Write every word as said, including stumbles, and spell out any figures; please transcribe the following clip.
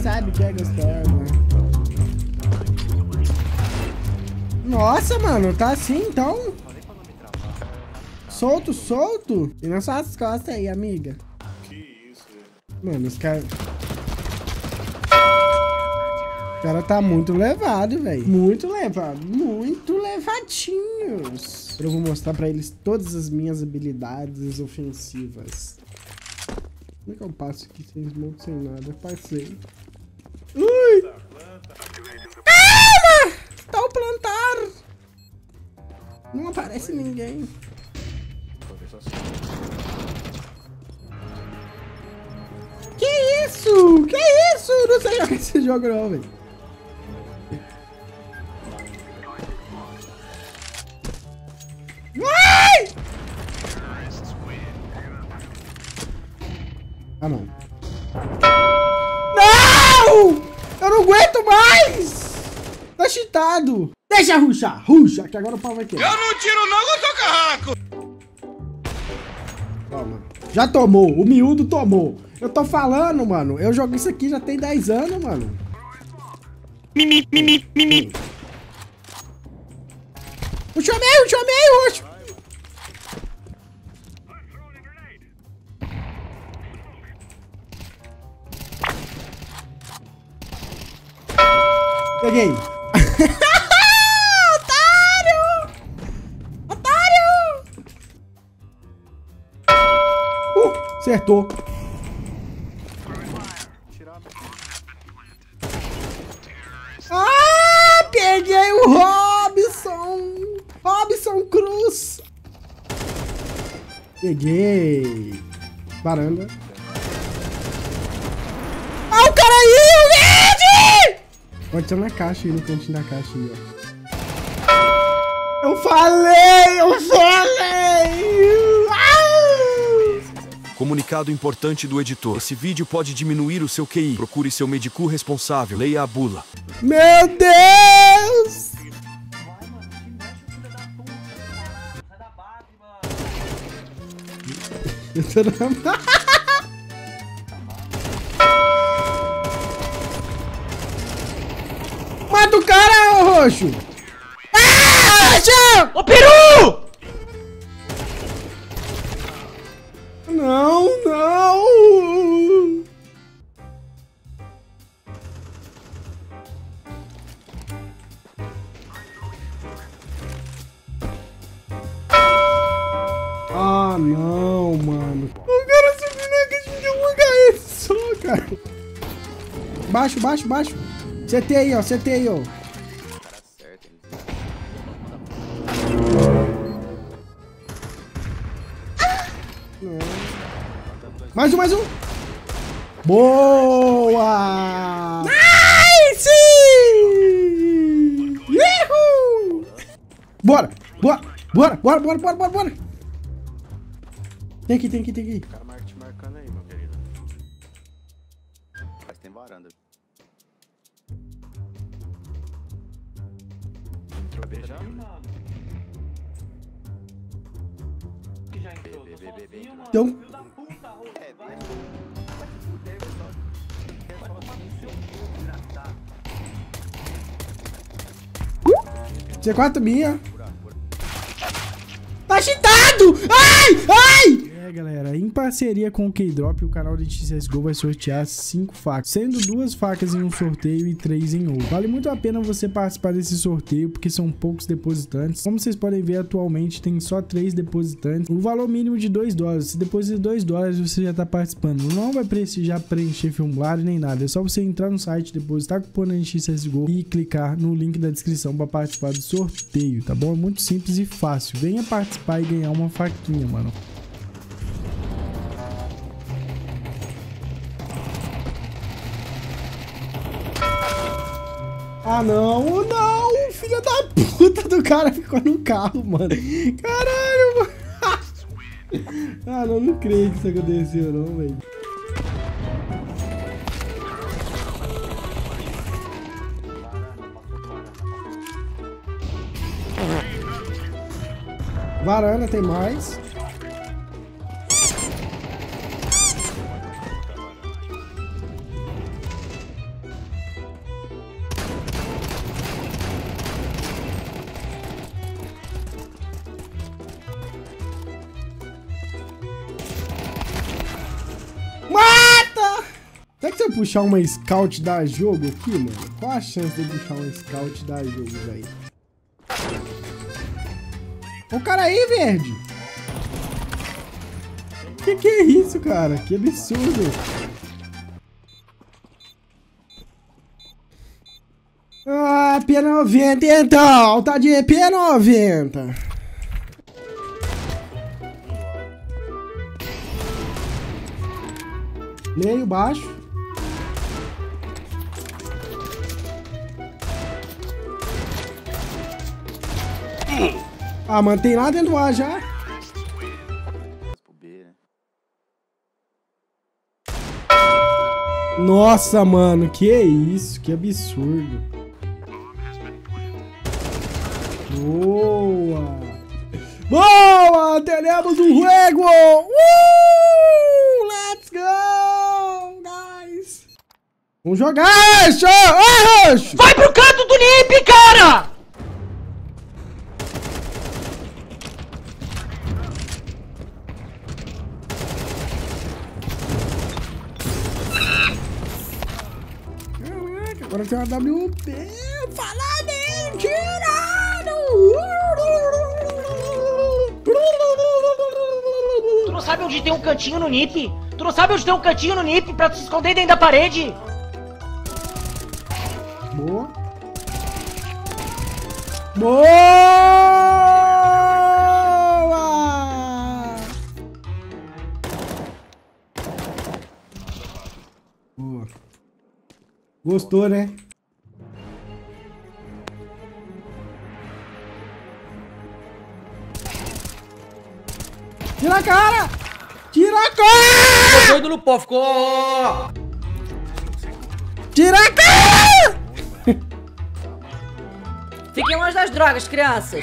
sabe que é gostosa. Nossa, mano, tá assim então? Solto, solto? E nas suas costas aí, amiga. Que isso, velho. Mano, os caras... O cara tá muito levado, velho. Muito levado. Muito levadinhos. Eu vou mostrar pra eles todas as minhas habilidades ofensivas. Como é que eu passo aqui sem smoke, sem nada? Passei. Ui! Ah! Tá o plantar! Não aparece ninguém. Que isso? Que isso? Não sei jogar esse jogo não, velho. Ai! Ah, não. Não! Eu não aguento mais! Tá cheatado. Deixa ruxar, ruxa, que agora o pau vai querer. Eu não tiro não, eu sou carraco! Toma. Já tomou, o miúdo tomou. Eu tô falando, mano. Eu jogo isso aqui já tem dez anos, mano. Mimi, mimi, mimi. O chamei, o chamei, roxo. Peguei. Otário! Otário! Uh, acertou. Ah, peguei o Robson. Robson Cruz. Peguei. Varanda. Ah, o cara aí, o verde! Pode ser na caixa aí, no cantinho da caixa aí, ó. Eu falei, eu falei! Ah! Comunicado importante do editor. Esse vídeo pode diminuir o seu Q I. Procure seu médico responsável. Leia a bula. Meu Deus! Eu tô na... Mata o cara, ô roxo! Ah, roxo! Ô, peru! Não, não! Ah, não, mano. O cara subiu na caixa de um H S só, cara. Baixo, baixo, baixo. C T aí, ó. C T aí, ó. Mais um, mais um. Boa! Nice! Uhul! Bora, bora, bora, bora, bora, bora, bora, bora. Tem aqui, tem aqui, tem aqui. O cara te marcando aí, meu querido. Mas tem varanda. Entrou beijar? Que já entrou, tô sozinho, mano. Então, Filho da puta, Rô, vai. Vai se fuder, pessoal. Vai tomar no seu cu, desgraçado. C quatro minha. Tá cheatado! Ai! Ai! É, galera, em parceria com o K-Drop, o canal de C S G O vai sortear cinco facas, sendo duas facas em um sorteio e três em outro. Vale muito a pena você participar desse sorteio, porque são poucos depositantes. Como vocês podem ver, atualmente tem só três depositantes. O valor mínimo de dois dólares. Se deposita dois dólares, você já tá participando. Não vai precisar preencher formulário nem nada. É só você entrar no site, depositar cupom N X C S G O e clicar no link da descrição para participar do sorteio, tá bom? É muito simples e fácil. Venha participar e ganhar uma faquinha, mano. Ah, não, não, filho da puta do cara ficou no carro, mano. Caralho, mano. Ah, não, não creio que isso aconteceu, não, velho. Varanda tem mais. puxar uma scout da jogo aqui, mano? Qual a chance de eu puxar uma scout da jogo, velho? Ô, cara aí, verde! Que que é isso, cara? Que absurdo! Ah, P noventa então! Tá de P noventa! Meio baixo. Ah, mantém lá dentro do ar já. Pro B, né? Nossa, mano, que isso? Que absurdo. Boa! Boa! Teremos um juego! Uh! Let's go, guys! Vamos jogar, Roxo! Ah, Roxo! Vai pro canto do Nip, cara! Caraca, agora tem uma W P. Fala mentira! Tu não sabe onde tem um cantinho no Nip? Tu não sabe onde tem um cantinho no Nip pra tu se esconder dentro da parede? Boa. Boa! Boa. Gostou, né? Tira a cara! Tira a cara! Ficou doido no pó, ficou... Tira a cara! Fiquem longe das drogas, crianças.